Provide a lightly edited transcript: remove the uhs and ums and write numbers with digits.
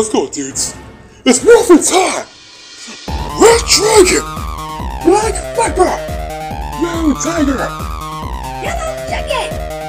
let's go, dudes. It's Morphin time! Red Dragon! Black Viper! Blue Tiger! Yellow Jacket!